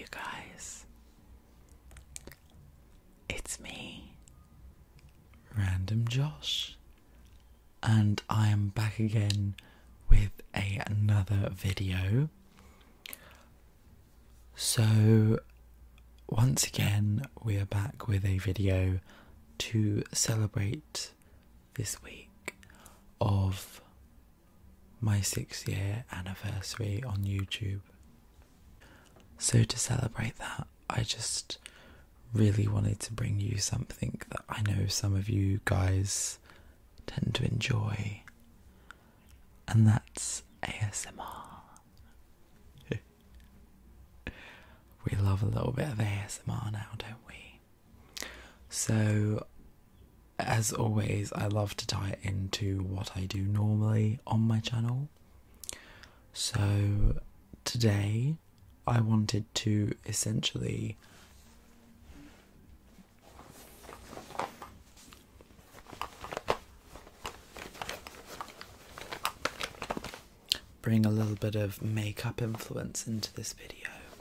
guys, it's me, Random Josh, and I am back again with another video. So once again we are back with a video to celebrate this week of my 6-year anniversary on YouTube. So to celebrate that, I just really wanted to bring you something that I know some of you guys tend to enjoy, and that's ASMR. We love a little bit of ASMR now, don't we? So, as always, I love to tie it into what I do normally on my channel. So, today I wanted to essentially bring a little bit of makeup influence into this video.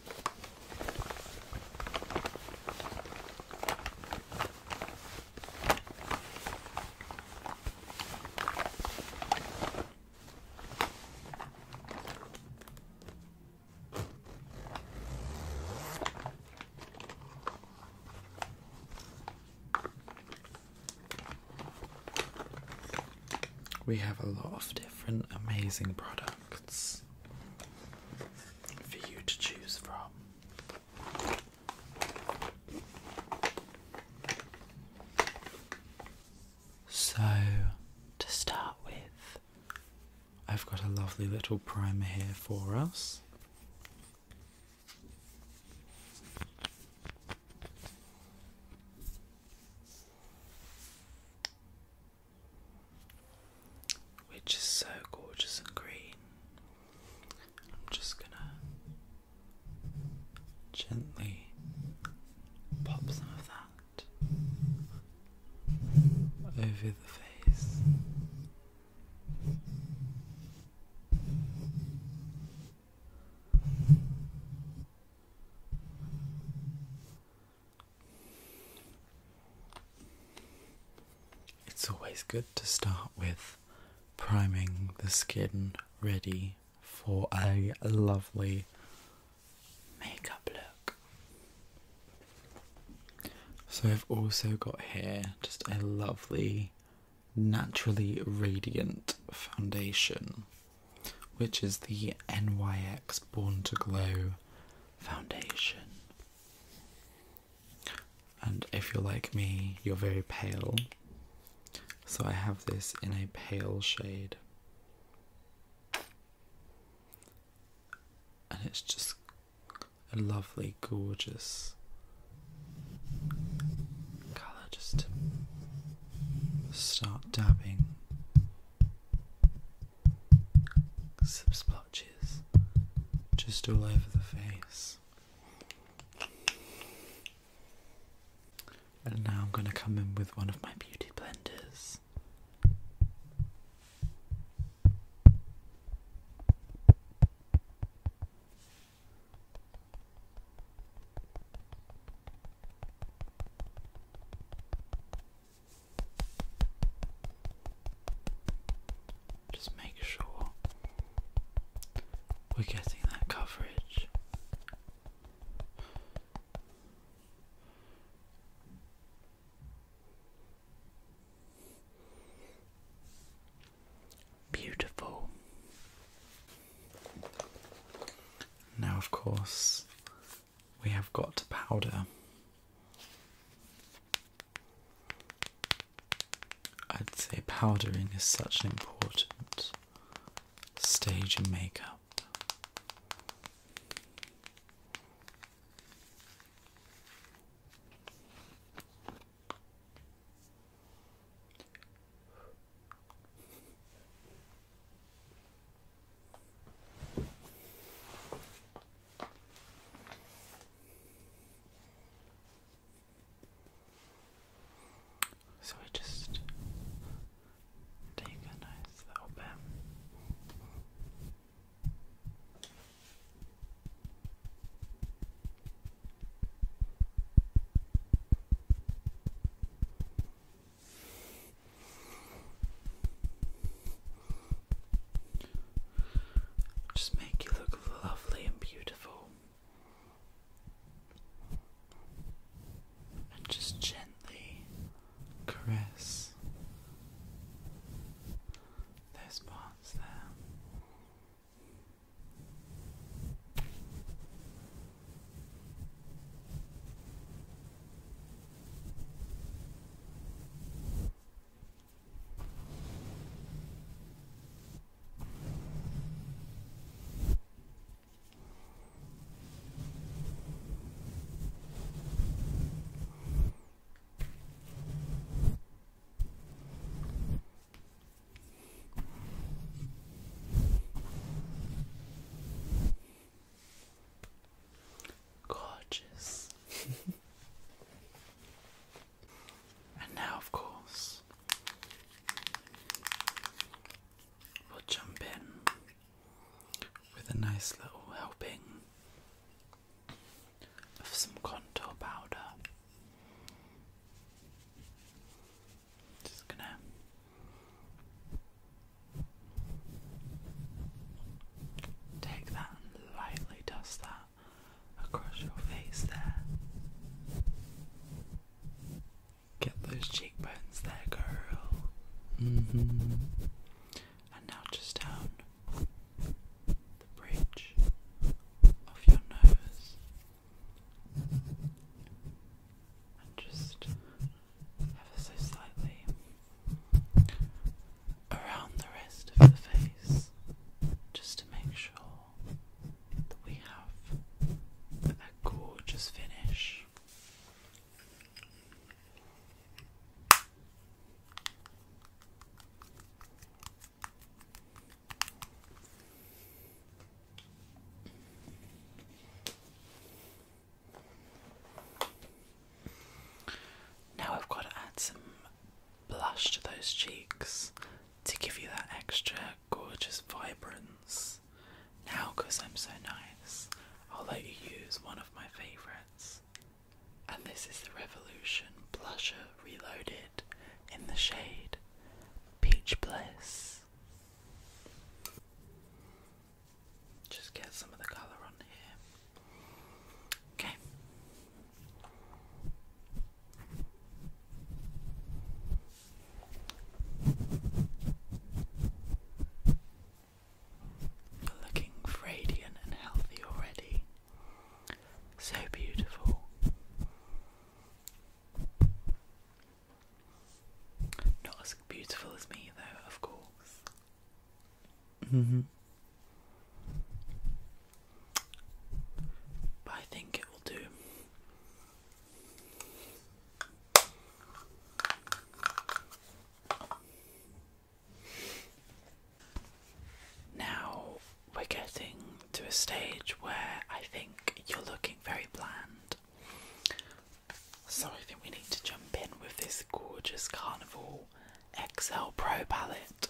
We have a lot of different amazing products for you to choose from. So, to start with, I've got a lovely little primer here for us. Which is so gorgeous and green. I'm just gonna gently pop some of that over the face. It's always good to start with priming the skin ready for a lovely makeup look. So I've also got here just a lovely naturally radiant foundation, which is the NYX Born to Glow foundation. And if you're like me, you're very pale. So I have this in a pale shade, and it's just a lovely, gorgeous colour just to start dabbing some splotches just all over the face. And now I'm going to come in with one of my beauty blenders. Just make sure we're getting that coverage. Beautiful. Now, of course, we have got to powder. I'd say powdering is such an important stage in makeup. So we just take a nice little bit just make you look lovely and beautiful. And just gently caress those parts there. Gorgeous. And now, of course, we'll jump in with a nice little helping of some contour powder. Just gonna take that and lightly dust that across your face there. Get those cheekbones there, girl. And now just down the bridge of your nose. And just ever so slightly around the rest of the face, just to make sure that we have a gorgeous finish. Now I've got to add some blush to those cheeks to give you that extra gorgeous vibrance. Now, because I'm so nice, I'll let you use one of my favourites. And this is the Revolution Blusher Reloaded in the shade Peach Bliss. Just get some of the colour on here. Okay. You're looking radiant and healthy already. So beautiful. Not as beautiful as me though, of course. But I think it will do. Now we're getting to a stage where I think you're looking very bland. So I think we need to jump in with this gorgeous Carnival XL Pro palette.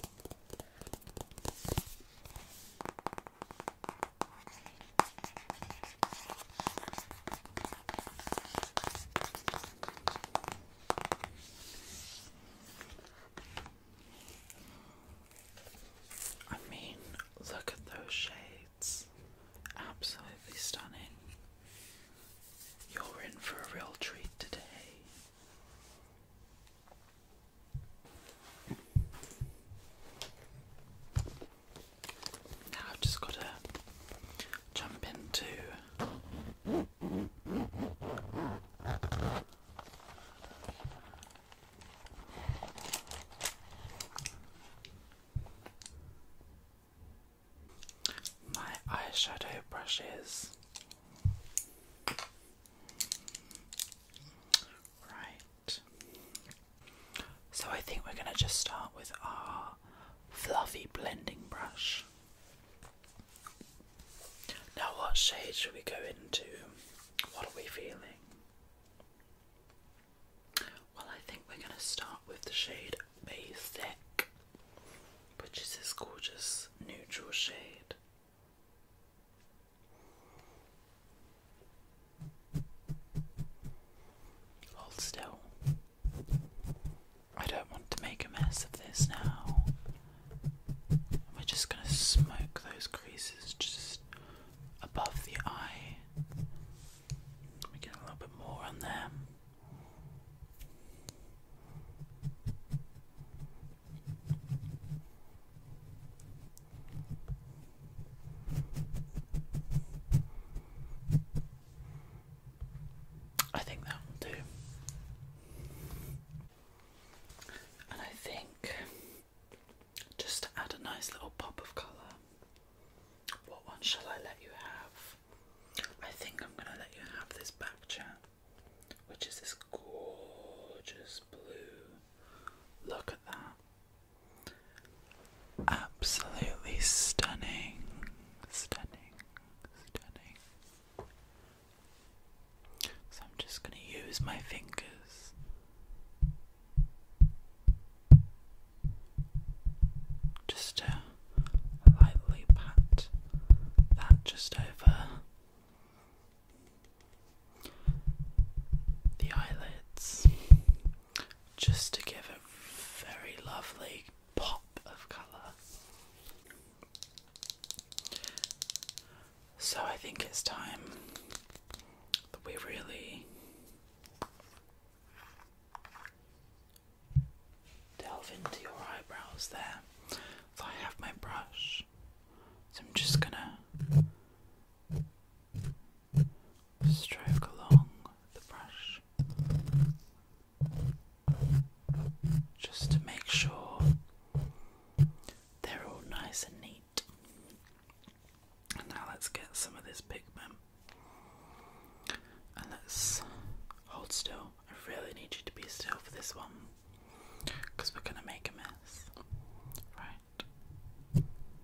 I mean, look at those shades. Absolutely stunning. You're in for a real treat today. Now I've just got to jump into my eyeshadow brushes. Right. So I think we're going to just start with our fluffy blending brush. Now what shade should we go into? What are we feeling? Well, I think we're going to start with the shade Basic, which is this gorgeous neutral shade. Hold still. I don't want to make a mess of this now. We're just going to smoke those creases nice little pop of colour. What one shall I let you have? I think I'm going to let you have this back chat, which is this gorgeous blue. Look at that. Absolutely stunning. Stunning. Stunning. So I'm just going to use my fingers just to lightly pat that just over the eyelids, just to give a very lovely pop of colour. So I think it's time that we really delve into your eyebrows there. So I have my brush, so I'm just gonna stroke along the brush just to make sure they're all nice and neat. And now let's get some of this pigment and let's hold still. I really need you to be still for this one because we're gonna make a mess. Right.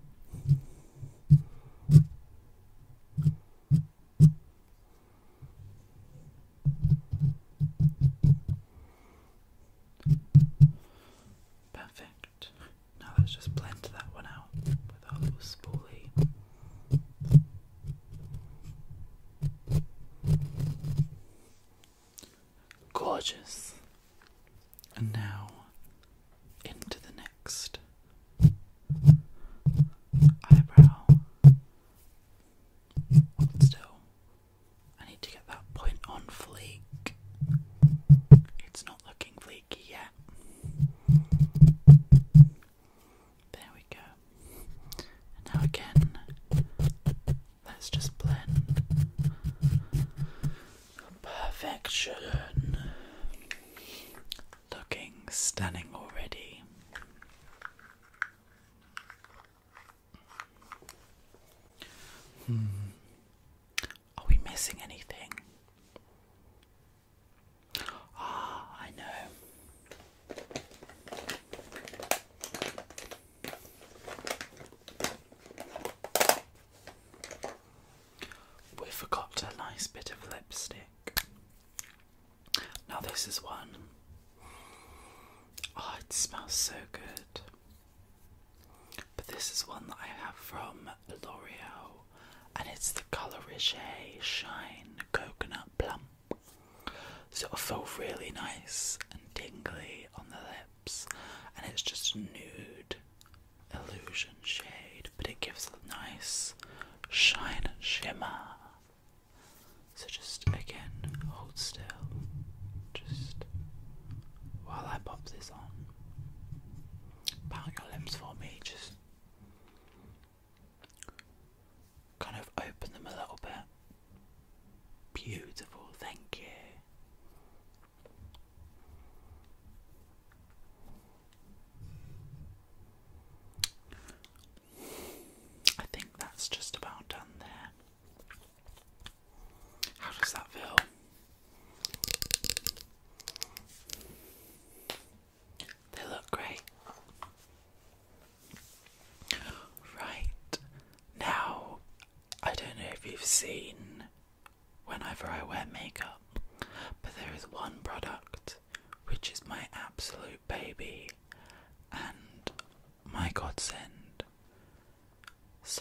Perfect. Now let's just blend that one out with our little spoolie. Gorgeous. And now into the next eyebrow. Hold still. I need to get that point on fleek. It's not looking fleeky yet. There we go. And now again, let's just blend. Perfection. Looking stunning already. Are we missing anything? Ah, I know. We forgot a nice bit of lipstick. Now this is one. Oh, it smells so good. But this is one that I have from L'Oreal, and it's the Colour Riche Shine Coconut Plum. So it'll feel really nice and tingly on the lips, and it's just a nude illusion shade, but it gives a nice shine and shimmer. So just again, hold still, just while I pop this on. Pout your lips for me, just kind of open them a little bit. Beautiful, thank you. I think that's just about done there. How does that feel? They look great. Right, now, I don't know if you've seen whenever I wear makeup, but there is one product which is my absolute baby and my godsend. So,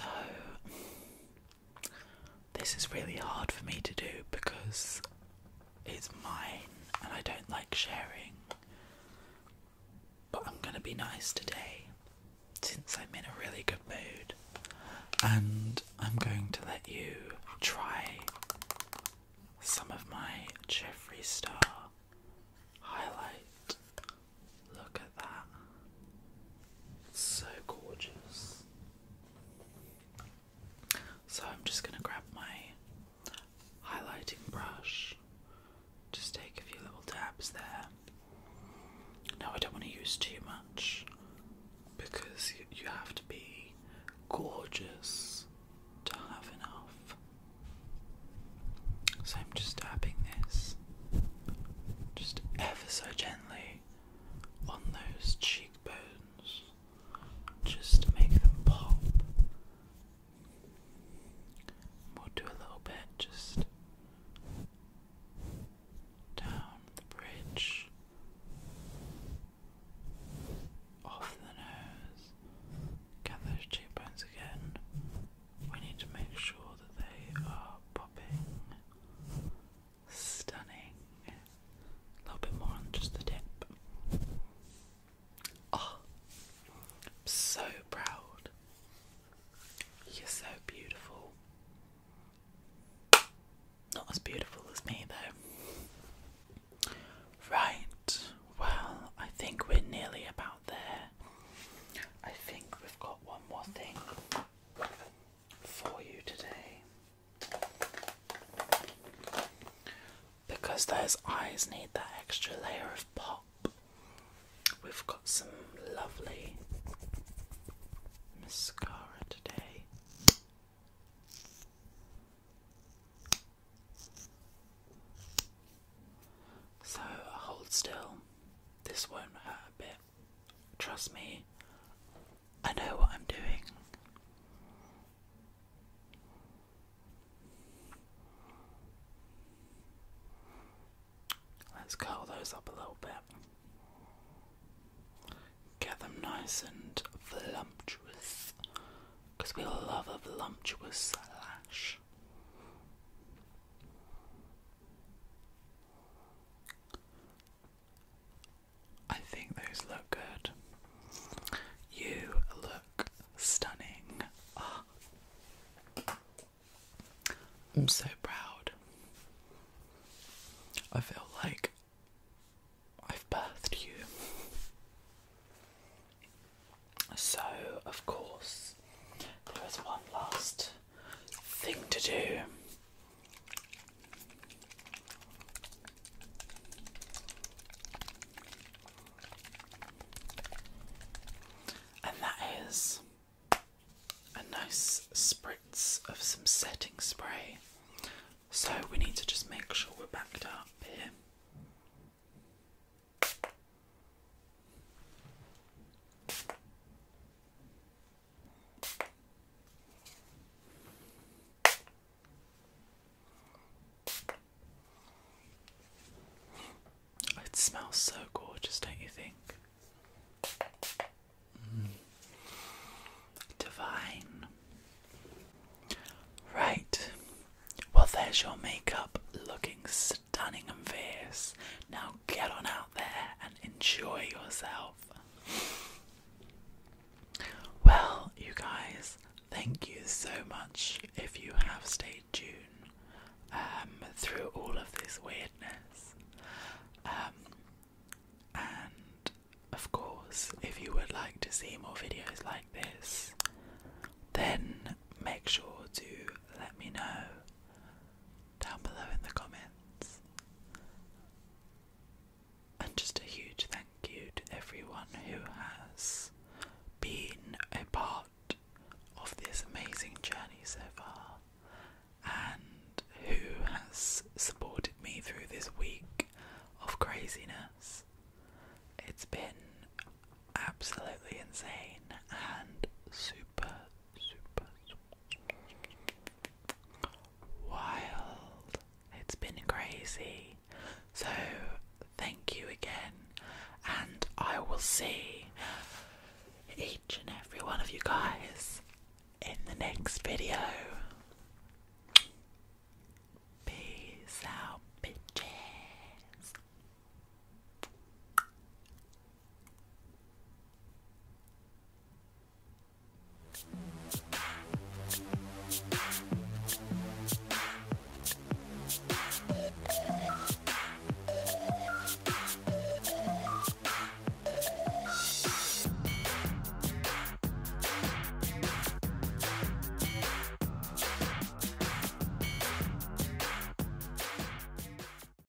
this is really hard for me to do because it's mine and I don't like sharing. But I'm gonna be nice today since I'm in a really good mood, and I'm going to let you try some of my Jeffree Star highlight. Look at that. It's so gorgeous. So I'm just going to grab my highlighting brush, just take a few little dabs there. Now I don't want to use too much because you have to be guys' eyes need that extra layer of pop, we've got some lovely mascara today. So hold still, this won't hurt a bit. Trust me, I know what I'm doing. Let's curl those up a little bit. Get them nice and voluptuous, because we love a voluptuous lash. I think those look good. You look stunning. Oh. I'm so proud. I feel like I've birthed you. So, of course, there is one last thing to do. And that is a nice spritz of some setting spray. So we need to just make sure we're backed up here. It smells so gorgeous, don't you think? Divine. Right. Well, there's your makeup looking stunning and fierce. Now get on out there and enjoy yourself. Well, you guys, thank you so much if you have stayed tuned through all of this weirdness. And of course, if you would like to see more videos like this, then make sure to let me know down below in the comments. And just a huge thank you to everyone who has been a part of this amazing journey so far, and who has supported me through this week of craziness. It's been absolutely insane and super wild. It's been crazy. So thank you again, and I will see each and every one of you guys in the next video.